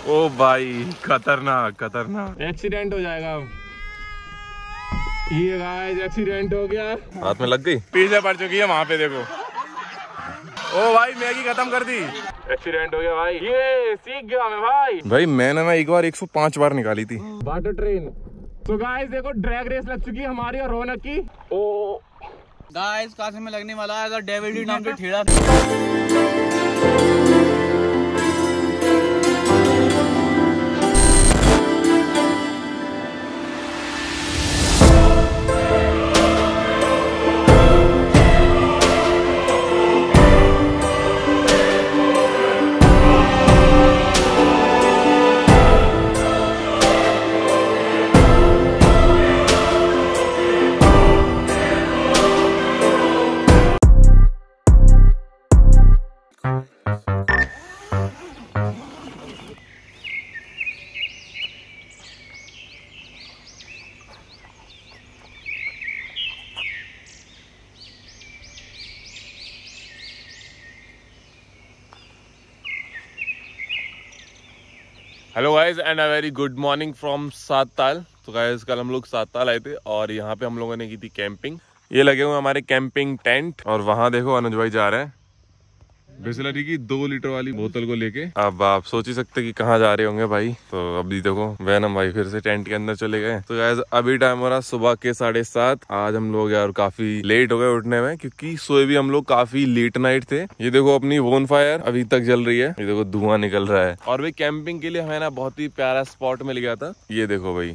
ओ भाई खतरनाक खतरनाक, एक्सीडेंट हो जाएगा। ये गाइस एक्सीडेंट हो गया, हाथ में लग गई, पीछे पड़ चुकी है वहां पे देखो। ओ भाई मैगी खत्म कर दी, एक्सीडेंट हो गया भाई। ये सीख गया मैं भाई मैंने ना एक बार 105 बार निकाली थी वाटर ट्रेन। तो गाइस देखो ड्रैग रेस लग चुकी है हमारी और रौनक की। ओ गाइस कासे में लगने वाला है डेविड नाम के ठेला। Hello guys and a very good morning from Sattal. तो गाइज कल हम लोग सातताल आए थे और यहाँ पे हम लोगों ने की थी कैंपिंग। ये लगे हुए हमारे कैंपिंग टेंट और वहाँ देखो अनुज भाई जा रहे हैं बिसलरी की 2 लीटर वाली बोतल को लेके। अब आप सोच ही सकते कि कहाँ जा रहे होंगे भाई। तो अभी देखो वैनम भाई फिर से टेंट के अंदर चले गए। तो गाइस अभी टाइम हो रहा सुबह के 7:30। आज हम लोग यार काफी लेट हो गए उठने में, क्योंकि सोए भी हम लोग काफी लेट नाइट थे। ये देखो अपनी बोन फायर अभी तक जल रही है, ये देखो धुआं निकल रहा है। और भाई कैंपिंग के लिए हमें ना बहुत ही प्यारा स्पॉट मिल गया था। ये देखो भाई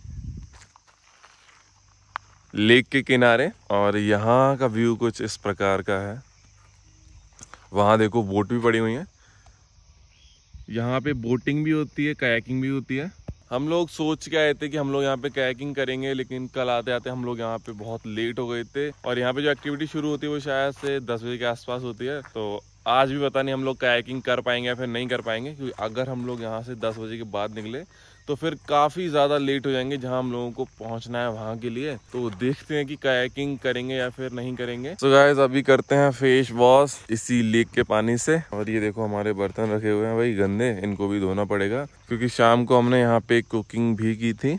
लेक के किनारे, और यहाँ का व्यू कुछ इस प्रकार का है। वहाँ देखो बोट भी पड़ी हुई है, यहाँ पे बोटिंग भी होती है, कायाकिंग भी होती है। हम लोग सोच के आए थे कि हम लोग यहाँ पे कायाकिंग करेंगे, लेकिन कल आते आते हम लोग यहाँ पे बहुत लेट हो गए थे। और यहाँ पे जो एक्टिविटी शुरू होती है वो शायद से 10 बजे के आसपास होती है। तो आज भी पता नहीं हम लोग कायाकिंग कर पाएंगे या फिर नहीं कर पाएंगे, क्योंकि अगर हम लोग यहाँ से 10 बजे के बाद निकले तो फिर काफ़ी ज़्यादा लेट हो जाएंगे जहाँ हम लोगों को पहुँचना है वहाँ के लिए। तो देखते हैं कि कायाकिंग करेंगे या फिर नहीं करेंगे। तो गाइस अभी करते हैं फेस वॉश इसी लेक के पानी से। और ये देखो हमारे बर्तन रखे हुए हैं भाई गंदे, इनको भी धोना पड़ेगा, क्योंकि शाम को हमने यहाँ पे कुकिंग भी की थी।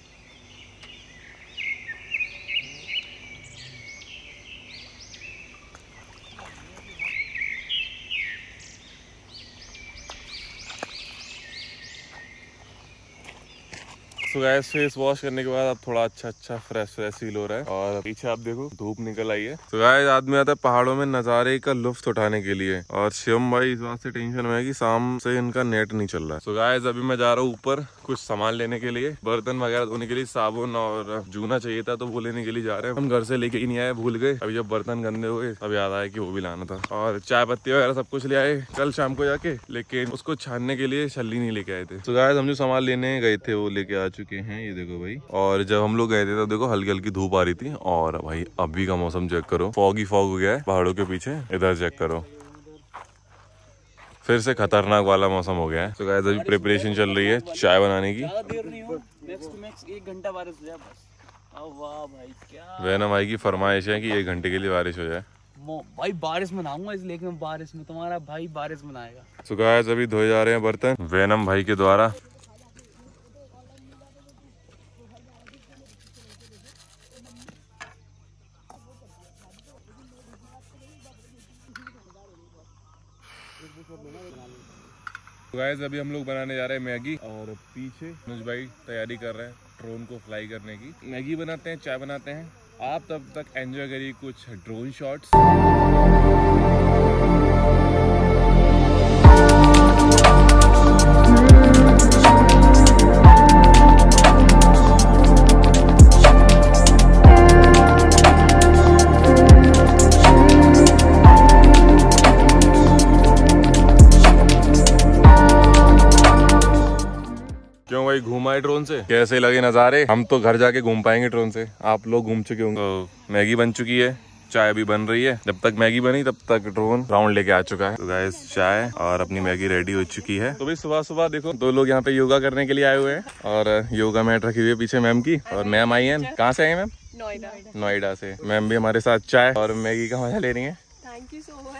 तो गाइस फेस वॉश करने के बाद अब थोड़ा अच्छा फ्रेश फील हो रहा है। और पीछे आप देखो धूप निकल आई है। तो गाइस आदमी आता है पहाड़ों में नजारे का लुत्फ उठाने के लिए, और शिवम भाई इस बात से टेंशन में है कि शाम से इनका नेट नहीं चल रहा है। तो गाइस अभी मैं जा रहा हूँ ऊपर कुछ सामान लेने के लिए, बर्तन वगैरह धोने के लिए, साबुन और जूना चाहिए था तो वो लेने के लिए जा रहे हैं। हम घर से लेके ही नहीं आए, भूल गए। अभी जब बर्तन गंदे हुए तब याद आया कि वो भी लाना था। और चाय पत्ती वगैरह सब कुछ ले आए कल शाम को जाके, लेकिन उसको छानने के लिए छल्ली नहीं लेके आए थे। तो गाइस हम जो सामान लेने गए थे वो लेके आ चुके हैं, ये देखो भाई। और जब हम लोग गए थे तो देखो हल्की हल्की धूप आ रही थी। और भाई अभी का मौसम चेक करो, फॉग हो गया है पहाड़ों के पीछे। इधर चेक करो, फिर से खतरनाक वाला मौसम हो गया है। तो गाइस अभी प्रिपरेशन चल रही है चाय बनाने की। मैक्स 1 घंटा बारिश हो जाए बस। वाह भाई क्या वैनम भाई की फरमाइश है कि 1 घंटे के लिए बारिश हो जाए। भाई बारिश में नहाऊंगा इस लेक में, बारिश में तुम्हारा भाई बारिश में नहाएगा। तो गाइस अभी धोए जा रहे हैं बर्तन वैनम भाई के द्वारा। तो गाइस अभी हम लोग बनाने जा रहे हैं मैगी, और पीछे अनुज भाई तैयारी कर रहे हैं ड्रोन को फ्लाई करने की। मैगी बनाते हैं, चाय बनाते हैं, आप तब तक एंजॉय करिए कुछ ड्रोन शॉट्स। क्यों भाई घूमा है ड्रोन से, कैसे लगे नज़ारे? हम तो घर जाके घूम पाएंगे ड्रोन से, आप लोग घूम चुके होंगे। तो मैगी बन चुकी है, चाय भी बन रही है। जब तक मैगी बनी तब तक ड्रोन राउंड लेके आ चुका है। तो गाइस चाय और अपनी मैगी रेडी हो चुकी है। तो भाई सुबह सुबह देखो 2 लोग यहाँ पे योगा करने के लिए आए हुए हैं, और योगा मैट रखी हुई है पीछे मैम की। और मैम आई है, कहाँ से आई है मैम? नोएडा से। मैम भी हमारे साथ चाय और मैगी का मजा ले रही है। Thank you so much.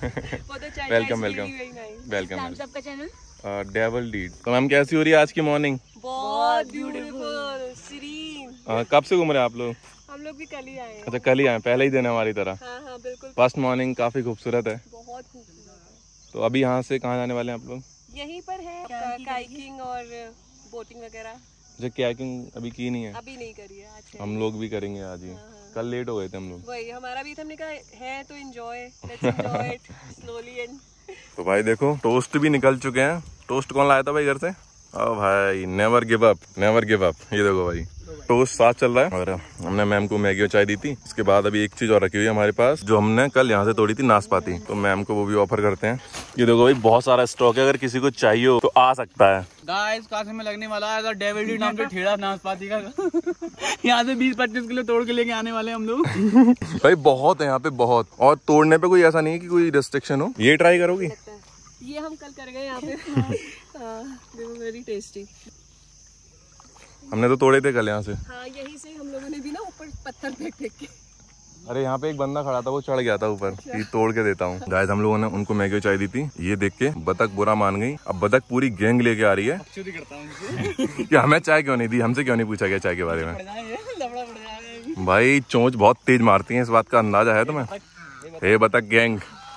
Welcome welcome welcome. सबका चैनल डेविल डीड। तो मैम कैसी हो रही है आज की मॉर्निंग? बहुत ब्यूटीफुल सीरीन। कब से घूम रहे हैं आप लोग? हम लोग भी कल ही आए हैं। अच्छा कल ही आए, पहले ही दिन है हमारी तरह। हाँ हाँ बिल्कुल। फर्स्ट मॉर्निंग काफी खूबसूरत है। बहुत खूबसूरत। तो अभी यहाँ से कहाँ जाने वाले हैं आप लोग? यहीं पर है काइकिंग और बोटिंग वगैरह। जो काइकिंग अभी की नहीं है? अभी नहीं करी है, आज हम लोग भी करेंगे आज ही। कल लेट हो गए थे हम लोग। वही हमारा भी था, हमने कहा है तो enjoy, let's enjoy it slowly and. तो भाई देखो टोस्ट भी निकल चुके हैं। टोस्ट कौन लाया था भाई घर से? ओ भाई never give up, never give up. ये देखो भाई टोस्ट साथ चल रहा है। और हमने मैम को मैगी और चाय दी थी। इसके बाद अभी एक चीज और रखी हुई है हमारे पास, जो हमने कल यहाँ से तोड़ी थी, नाशपाती। तो मैम को वो भी ऑफर करते हैं। ये देखो भाई बहुत सारा स्टॉक है, अगर किसी को चाहिए हो तो आ सकता है। गाइस कासे में लगने वाला है डेविड डी नाम पे ठेला नाशपाती का। यहाँ से 20-25 किलो तोड़ के लेके आने वाले हम लोग। भाई बहुत है यहाँ पे, बहुत। और तोड़ने पे कोई ऐसा नहीं है कि कोई रिस्ट्रिक्शन हो। ये ट्राई करोगी? ये हम कल कर गए यहाँ पे। Very tasty. हमने तो तोड़े थे कल यहाँ से। हाँ यहीं से हम लोगों ने भी ना ऊपर पत्थर फेंक के। अरे यहाँ पे एक बंदा खड़ा था, वो चढ़ गया था ऊपर। ये तोड़ के देता हूँ। गाइस हम लोगों ने उनको मैगी चाय दी थी, ये देख के बतख बुरा मान गई। अब बतख पूरी गैंग लेके आ रही है कि हमें चाय क्यों नहीं दी, हमसे क्यों नहीं पूछा गया चाय के बारे में। भाई चोंच बहुत तेज मारती है, इस बात का अंदाजा है तुम्हें? हे बतख गैंग।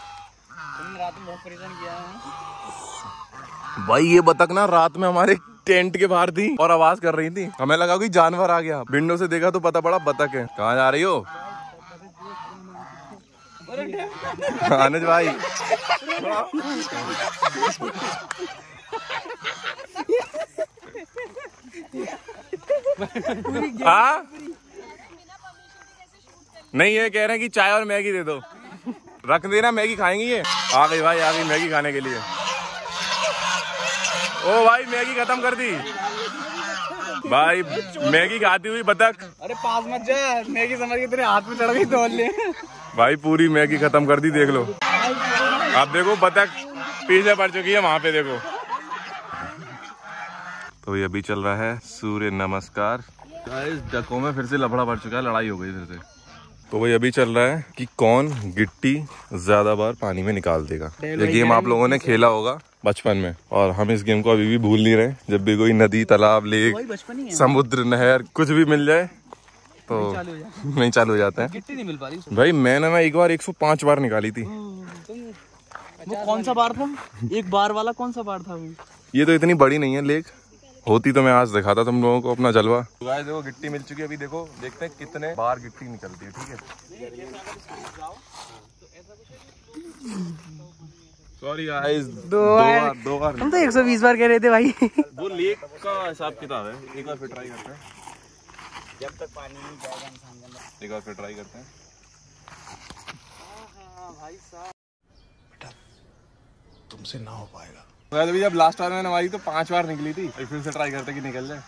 भाई ये बतख ना रात में हमारे टेंट के बाहर थी और आवाज कर रही थी। हमें लगा कोई जानवर आ गया, विंडो से देखा तो पता पड़ा बतख है। कहाँ जा रही हो अनुज भाई? हाँ नहीं, ये कह रहे हैं कि चाय और मैगी दे दो। रख देना, मैगी खाएंगी ये। आ गई भाई, आ गई मैगी खाने के लिए। ओ भाई मैगी खत्म कर दी भाई, मैगी खाती हुई बतख। अरे पास मत जा, मैगी समझ के तेरे हाथ में चढ़ गई तोड़ ले। भाई पूरी मैगी खत्म कर दी, देख लो। अब देखो बतख पीछे पड़ चुकी है वहां पे, देखो। तो ये अभी चल रहा है सूर्य नमस्कार। इस डकों में फिर से लफड़ा पड़ चुका है, लड़ाई हो गई फिर से। तो वही अभी चल रहा है कि कौन गिट्टी ज्यादा बार पानी में निकाल देगा। ये गेम आप लोगों ने खेला होगा बचपन में, और हम इस गेम को अभी भी भूल नहीं रहे। जब भी कोई नदी, तालाब, लेक, समुद्र, नहर कुछ भी मिल जाए तो नहीं चालू हो जाता है। गिट्टी नहीं मिल पा रही भाई मैंने ना एक बार 105 बार निकाली थी। वो कौन सा बार था? एक बार वाला कौन सा बार था वो? ये तो इतनी बड़ी नहीं है लेक, होती तो मैं आज दिखाता तुम लोगों को अपना जलवा। तो गाइस देखो गिट्टी मिल चुकी है। अभी देखो देखते हैं कितने बार गिट्टी निकलती है। ठीक है सॉरी गाइस, दो बार। हम तो 120 बार कह रहे थे भाई। वो लेक का हिसाब किताब है। एक बार फिर ट्राई करते हैं, जब तक पानी नहीं जाएगा इंसान के अंदर। एक बार फिर ट्राई करते हैं। भाई साहब बेटा तुमसे ना हो पाएगा। अभी जब लास्ट बार मैंने मारी तो 5 बार निकली थी। फिर से ट्राई करते कि निकल जाए।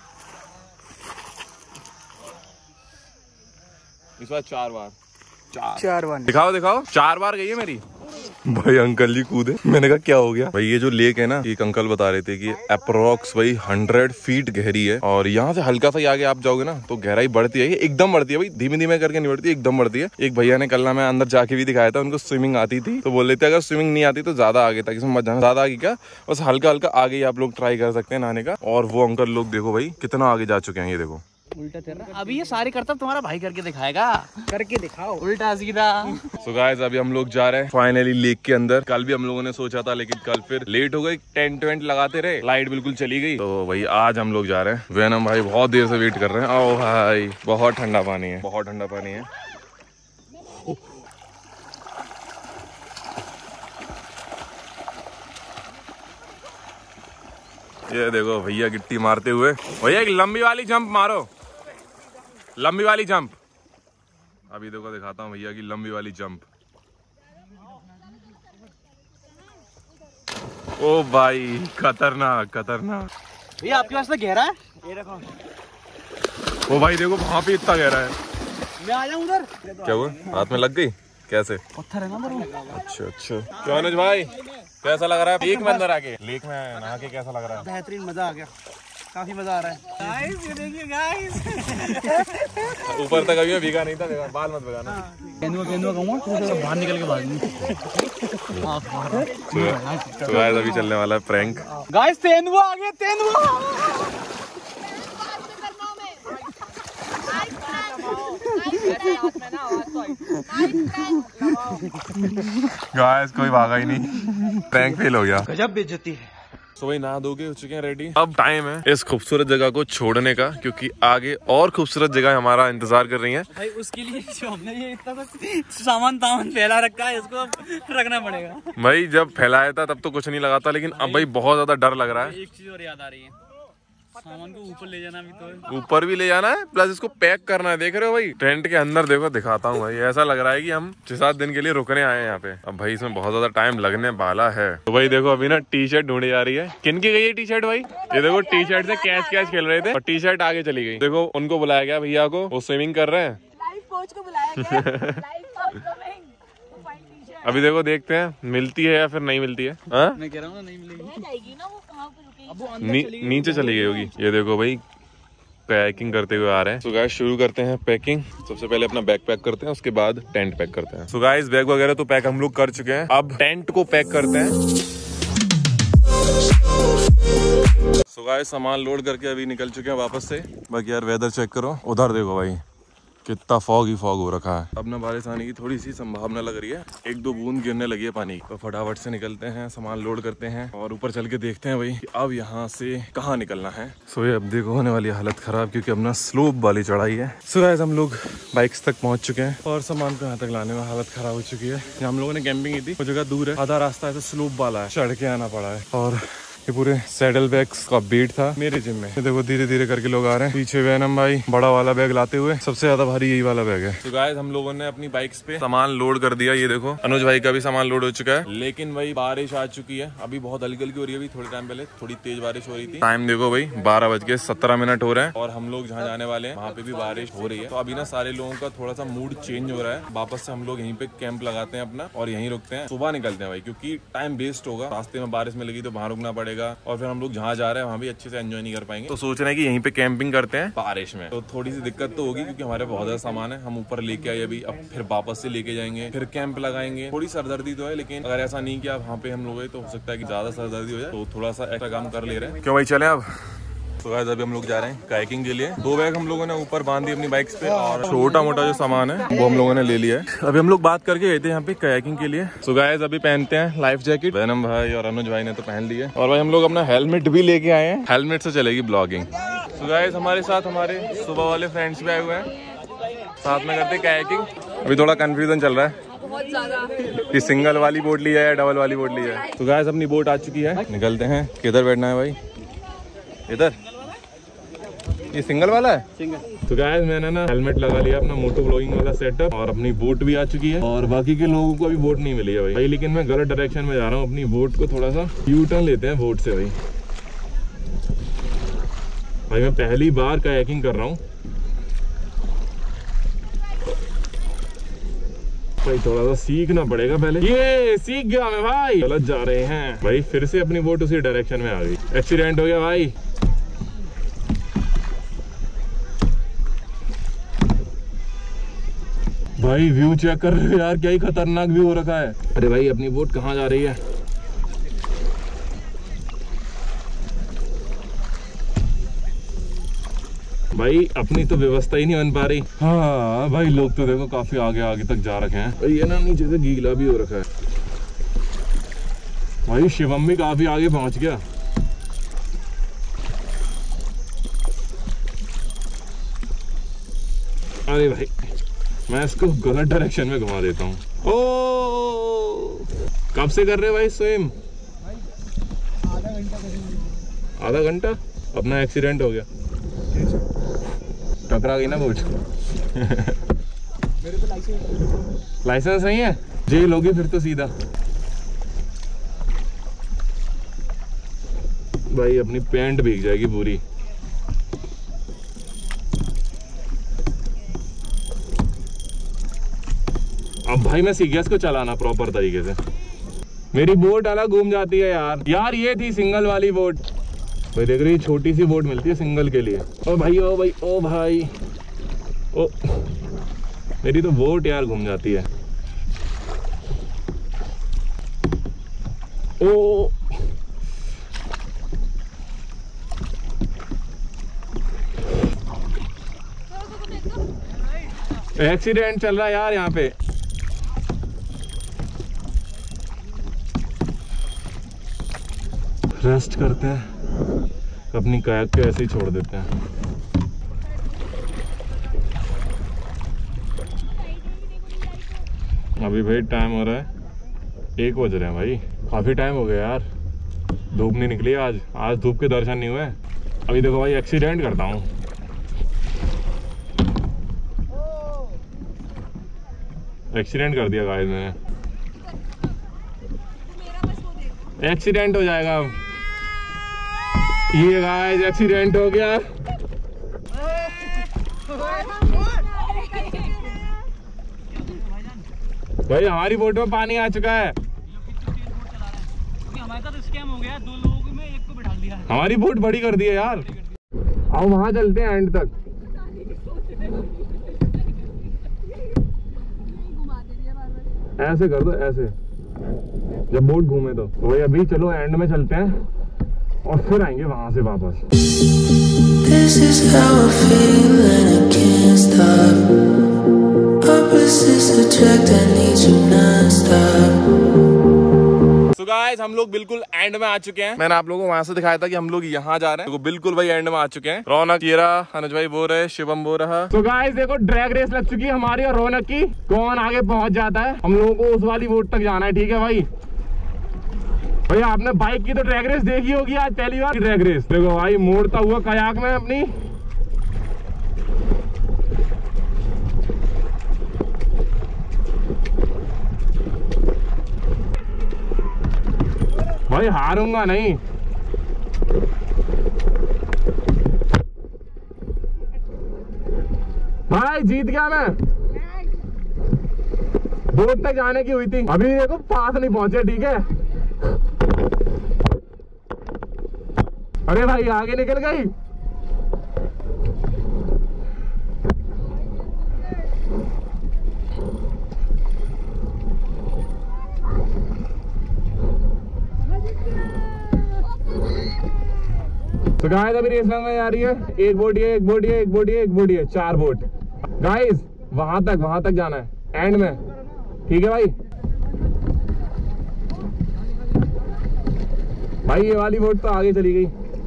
इस बार 4 बार। 4 बार दिखाओ 4 बार गई है मेरी। भाई अंकल जी कूदे। मैंने कहा क्या हो गया भाई? ये जो लेक है ना, एक अंकल बता रहे थे कि अप्रोक्स भाई 100 फीट गहरी है। और यहाँ से हल्का सा आगे आप जाओगे ना तो गहराई बढ़ती है, एकदम बढ़ती है भाई, धीमे धीमे करके नहीं बढ़ती, एकदम बढ़ती है। एक भैया ने कल मैं अंदर जाके भी दिखाया था, उनको स्विमिंग आती थी तो बोल रहे थे अगर स्विमिंग नहीं आती तो ज्यादा आगे था, इसमें मत जाना, ज्यादा आगे क्या, बस हल्का हल्का आगे ही आप लोग ट्राई कर सकते हैं नहाने का। और वो अंकल लोग देखो भाई कितना आगे जा चुके हैं, ये देखो। उल्टा तेरा अभी ये सारे करतब तुम्हारा भाई करके दिखाएगा। करके दिखाओ उल्टा सीधा। सो गाइस अभी हम लोग जा रहे हैं फाइनली लेक के अंदर। कल भी हम लोगों ने सोचा था लेकिन कल फिर लेट हो गई, टेंट वेंट लगाते रहे, लाइट बिल्कुल चली गई। तो भाई आज हम लोग जा रहे हैं। वेनम भाई बहुत देर से वेट कर रहे हैं। ओ भाई बहुत ठंडा पानी है, बहुत ठंडा पानी है। ये देखो भैया गिट्टी मारते हुए। भैया एक लंबी वाली जंप मारो, लंबी वाली जंप। अभी देखो दिखाता हूँ भैया की लंबी वाली जंप। ओ भाई खतरनाक खतरनाक। भैया आपके पास तो गहरा है, ये देखो। ओ भाई देखो वहाँ पे इतना गहरा है। मैं आ जाऊँ उधर। क्या हुआ, हाथ में लग गई? कैसे? पत्थर है ना उधर। अच्छा तो अनुज भाई कैसा लग रहा है लेक में अंदर आके? लेक में नहा के कैसा लग रहा है? बेहतरीन, मजा आ गया। काफी मजा आ रहा है। गाइस ये देखिए गाइस, ऊपर तक अभी भीगा नहीं था, बाल मत भगाना। केंदुआ कहूँगा सब बाहर निकल के भाग। तो गाइस अभी चलने वाला है प्रैंक। गाइस तेंदुआ आ गया, तेंदुआ। गाइस कोई भागा ही नहीं, प्रैंक फेल हो गया। गजब बेइज्जती है। तो भाई नहा धोके हो चुके हैं रेडी। अब टाइम है इस खूबसूरत जगह को छोड़ने का, क्योंकि आगे और खूबसूरत जगह हमारा इंतजार कर रही है। भाई उसके लिए जो हमने ये इतना कुछ सामान फैला रखा है, इसको रखना पड़ेगा। भाई जब फैलाया था तब तो कुछ नहीं लगा था, लेकिन अब भाई बहुत ज्यादा डर लग रहा है। एक चीज और याद आ रही है, सामान को ऊपर ले जाना भी तो है। ऊपर भी ले जाना है, प्लस इसको पैक करना है। देख रहे हो भाई टेंट के अंदर, देखो दिखाता हूँ भाई, ऐसा लग रहा है कि हम 6-7 दिन के लिए रुकने आए हैं यहाँ पे। अब भाई इसमें बहुत ज्यादा टाइम लगने वाला है। तो भाई देखो अभी ना टी शर्ट ढूंढी जा रही है। किन की गई है टी शर्ट भाई? ये देखो टी शर्ट से कैच खेल रहे थे और टी शर्ट आगे चली गई। देखो उनको बुलाया गया भैया को, वो स्विमिंग कर रहे हैं। लाइव कोच को बुलाया गया। Live coach coming. अभी देखो देखते हैं मिलती है या फिर नहीं मिलती है। मैं कह रहा हूँ ना नहीं मिलेगी। जाएगी ना वो, कहाँ पे रुकेगी? अब वो अंदर चली गई। नीचे चली गई होगी। ये देखो भाई पैकिंग करते हुए आ रहे हैं। सो गाइस शुरू करते हैं पैकिंग। सबसे पहले अपना बैग पैक करते हैं, उसके बाद टेंट पैक करते हैं। सो गाइस बैग वगैरह तो पैक हम लोग कर चुके हैं, अब टेंट को पैक करते हैं। सो गाइस सामान लोड करके अभी निकल चुके हैं वापस से। बाकी यार वेदर चेक करो, उधर देखो भाई कितना फॉग ही फॉग हो रखा है। अब ना बारिश आने की थोड़ी सी संभावना लग रही है, 1-2 बूंद गिरने लगी है पानी। तो फटाफट से निकलते हैं, सामान लोड करते हैं और ऊपर चल के देखते हैं भाई कि अब यहाँ से कहाँ निकलना है। सो ये अब देखो होने वाली हालत खराब, क्योंकि अब ना स्लोप वाली चढ़ाई है। सो गाइस हम लोग बाइक्स तक पहुंच चुके हैं और सामान को यहाँ तक लाने में हालत खराब हो चुकी है। यहाँ हम लोगों ने कैंपिंग की थी, वो जगह दूर है, आधा रास्ता ऐसा स्लोप वाला है, चढ़ के आना पड़ा है। और ये पूरे सैडल बैग्स का बेट था मेरे जिम में। देखो धीरे धीरे करके लोग आ रहे हैं। पीछे वैनम भाई बड़ा वाला बैग लाते हुए, सबसे ज्यादा भारी यही वाला बैग है। तो गाइस हम लोगों ने अपनी बाइक्स पे सामान लोड कर दिया। ये देखो अनुज भाई का भी सामान लोड हो चुका है, लेकिन भाई बारिश आ चुकी है। अभी बहुत हल्की हल्की हो रही है, अभी थोड़े टाइम पहले थोड़ी तेज बारिश हो रही थी। टाइम देखो भाई 12:17 हो रहे हैं और हम लोग जहाँ जाने वाले हैं वहाँ पे भी बारिश हो रही है। तो अभी ना सारे लोगों का थोड़ा सा मूड चेंज हो रहा है। वापस से हम लोग यहीं पे कैंप लगाते हैं अपना और यहीं रुकते हैं। सुबह निकलते हैं भाई, क्योंकि टाइम वेस्ट होगा। रास्ते में बारिश में लगी तो वहाँ रुकना पड़ेगा और फिर हम लोग जहाँ जा रहे हैं वहाँ भी अच्छे से एंजॉय नहीं कर पाएंगे। तो सोच रहे हैं कि यहीं पे कैंपिंग करते हैं बारिश में। तो थोड़ी सी दिक्कत तो होगी, क्योंकि हमारे बहुत ज्यादा सामान है। हम ऊपर लेके आए अभी, अब फिर वापस से लेके जाएंगे, फिर कैंप लगाएंगे। थोड़ी सरदर्दी तो है, लेकिन अगर ऐसा नहीं किया वहाँ पे हम लोग तो हो सकता है कि ज्यादा सरदर्दी हो जाए। तो थोड़ा सा एक्स्ट्रा काम कर ले रहे हैं। क्यों भाई चले अब। तो गाइस अभी हम लोग जा रहे हैं कायाकिंग के लिए। 2 बैग हम लोगों ने ऊपर बांध दी अपनी बाइक्स पे और छोटा मोटा जो सामान है वो हम लोगों ने ले लिया है। अभी हम लोग बात करके गए थे यहाँ पे कायाकिंग के लिए। सो गाइस अभी पहनते हैं लाइफ जैकेट। वैनम भाई और अनुज भाई ने तो पहन ली है और भाई हम लोग अपना हेलमेट भी लेके आए हैं। हेलमेट से चलेगी ब्लॉगिंग। सो गाइस हमारे साथ हमारे सुबह वाले फ्रेंड्स भी आए हुए हैं, साथ में करते कायाकिंग। अभी थोड़ा कंफ्यूजन चल रहा है बहुत ज्यादा कि सिंगल वाली बोट ली है या डबल वाली बोट ली है। तो गाइस अपनी बोट आ चुकी है, निकलते हैं। किधर बैठना है भाई? इधर। ये सिंगल वाला है। सिंगल। तो गाइस मैंने ना हेलमेट लगा लिया, अपना मोटो ब्लॉगिंग वाला सेटअप, और अपनी बोट भी आ चुकी है। और बाकी के लोगों को अभी बोट नहीं मिली है भाई, लेकिन मैं गलत डायरेक्शन में जा रहा हूँ। अपनी बोट को थोड़ा सा यू टर्न लेते हैं बोट से भाई। भाई मैं पहली बार कायाकिंग कर रहा हूँ भाई, थोड़ा सा सीखना पड़ेगा पहले। ये सीख गया मैं भाई। गलत जा रहे हैं भाई, फिर से अपनी बोट उसी डायरेक्शन में आ गई। एक्सीडेंट हो गया भाई। भाई व्यू चेक कर रहे हो यार, क्या ही खतरनाक व्यू हो रखा है। अरे भाई अपनी बोट कहाँ जा रही है? भाई अपनी तो व्यवस्था ही नहीं बन पा रही। हाँ भाई लोग तो देखो काफी आगे आगे तक जा रखे हैं। ये ना नीचे से गीला भी हो रखा है भाई। शिवम भी काफी आगे पहुंच गया। अरे भाई मैं इसको गलत डायरेक्शन में घुमा देता हूँ। ओ कब से कर रहे भाई स्विम? आधा घंटा। अपना एक्सीडेंट हो गया, टकरा गई ना बोट। मेरे तो लाइसेंस नहीं है, जेल होगी फिर तो सीधा। भाई अपनी पैंट भीग जाएगी पूरी। अब भाई मैं सीख गया इसको चलाना प्रॉपर तरीके से। मेरी बोट अलग घूम जाती है यार। यार ये थी सिंगल वाली बोट। भाई देख रही छोटी सी बोट मिलती है सिंगल के लिए। ओ भाई ओ भाई ओ भाई ओ, मेरी तो बोट यार घूम जाती है। ओ एक्सीडेंट चल रहा है यार यहाँ पे। रेस्ट करते हैं, अपनी कायाक को ऐसे ही छोड़ देते हैं। अभी भाई टाइम हो रहा है 1 बज रहे हैं भाई, काफी टाइम हो गया यार। धूप नहीं निकली आज धूप के दर्शन नहीं हुए। अभी देखो भाई एक्सीडेंट करता हूँ। एक्सीडेंट कर दिया गाइस मैंने, एक्सीडेंट हो जाएगा। ये गाइस एक्सीडेंट हो गया। भाई हमारी बोट में पानी आ चुका है। हमारे साथ स्कैम हो गया, 2 लोगों में 1 को बिठा दिया। हमारी बोट बड़ी कर दी है यार। आओ वहां चलते हैं एंड तक। ऐसे कर दो, ऐसे जब बोट घूमे तो वही। अभी चलो एंड में चलते हैं और फिर आएंगे वहां से वापस। This is how I feel and I can't stop. Opposites attract, I need you non-stop. So guys, हम लोग बिल्कुल एंड में आ चुके हैं। मैंने आप लोगों को वहां से दिखाया था कि हम लोग यहाँ जा रहे हैं, तो बिल्कुल भाई एंड में आ चुके हैं। रौनक ये रहा, अनुज भाई वो रहे, शिवम वो रहा। तो गाइस देखो ड्रैग रेस लग चुकी है हमारी और रौनक की, कौन आगे पहुंच जाता है। हम लोगों को उस वाली बोट तक जाना है, ठीक है भाई। भाई आपने बाइक की तो ड्रैग रेस देखी होगी, आज पहली बार ड्रैग रेस। देखो भाई मोड़ता हुआ कयाक में अपनी। भाई हारूंगा नहीं। भाई जीत गया मैं। बोट तक जाने की हुई थी, अभी देखो पास नहीं पहुंचे, ठीक है। अरे भाई आगे निकल गई। तो गाइस अभी रेस में जा रही है। एक बोट ये, एक बोट ये, एक बोट ये, एक बोट ये, 4 बोट। गाइस वहां तक जाना है एंड में, ठीक है भाई। भाई ये वाली बोट तो आगे चली गई।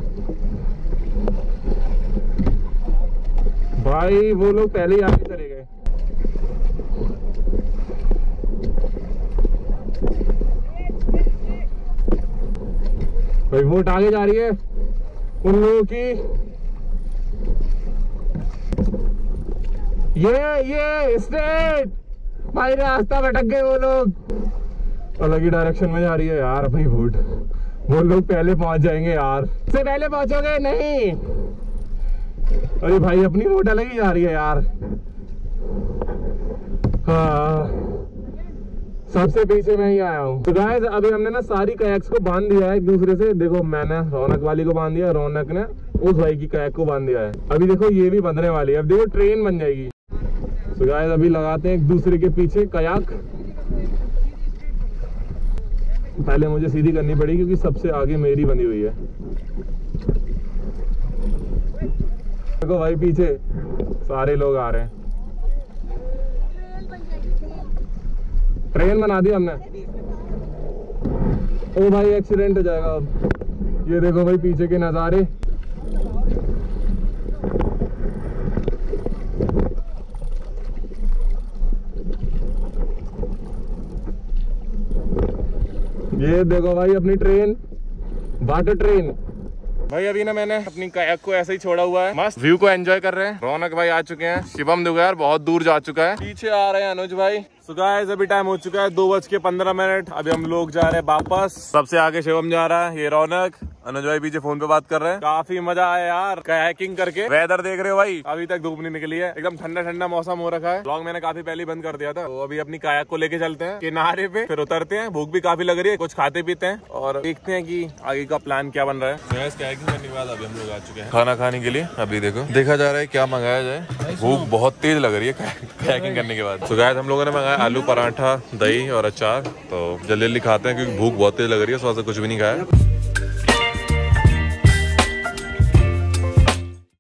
भाई वो लोग पहले ही आगे चले गए। भाई बोट आगे जा रही है उन लोगों की। ये स्ट्रेट भाई, रास्ता भटक गए वो लोग। अलग ही डायरेक्शन में जा रही है यार अपनी बोट। वो लोग पहले पहुंच जाएंगे यार। से पहले पहुंचोगे नहीं। अरे भाई अपनी बोट अलग ही जा रही है यार। हाँ सबसे पीछे मैं ही आया हूँ। तो गाइस अभी हमने ना सारी कयाक्स को बांध दिया है एक दूसरे से। देखो मैंने रौनक वाली को बांध दिया, रौनक ने उस भाई की कयाक को बांध दिया है। अभी देखो ये भी बंधने वाली है। अब देखो ट्रेन बन जाएगी। तो गाइस अभी लगाते हैं एक दूसरे के पीछे कयाक। पहले मुझे सीधी करनी पड़ी क्योंकि सबसे आगे मेरी बनी हुई है। देखो भाई पीछे सारे लोग आ रहे हैं। ट्रेन बना दी हमने। ओ भाई एक्सीडेंट हो जाएगा अब। ये देखो भाई पीछे के नज़ारे। ये देखो भाई अपनी ट्रेन, वाटर ट्रेन। भाई अभी ना मैंने अपनी कायाक को ऐसे ही छोड़ा हुआ है, मस्त व्यू को एंजॉय कर रहे हैं। रौनक भाई आ चुके हैं, शिवम देखो यार बहुत दूर जा चुका है, पीछे आ रहे हैं अनुज भाई। सो गाइस अभी टाइम हो चुका है 2:15। अभी हम लोग जा रहे हैं वापस। सबसे आगे शिवम जा रहा है, ये रौनक, अनुज भाई पीछे फोन पे बात कर रहे हैं। काफी मजा आया यार कायाकिंग करके। वेदर देख रहे हो भाई, अभी तक धूप नहीं निकली है, एकदम ठंडा ठंडा मौसम हो रखा है। व्लॉग मैंने काफी पहले बंद कर दिया था, तो अभी अपनी कायाक को लेके चलते हैं किनारे पे, फिर उतरते हैं। भूख भी काफी लग रही है, कुछ खाते पीते हैं और देखते हैं कि आगे का प्लान क्या बन रहा है। कायाकिंग करने के बाद अभी हम लोग आ चुके हैं खाना खाने के लिए। अभी देखो देखा जा रहा है क्या मंगाया जाए, भूख बहुत तेज लग रही है कायाकिंग करने के बाद। तो गाइस हम लोगों ने मंगाया आलू पराठा, दही और अचार। तो जल्दी जल्दी खाते हैं क्योंकि भूख बहुत तेज लग रही है, सुबह से कुछ भी नहीं खाया।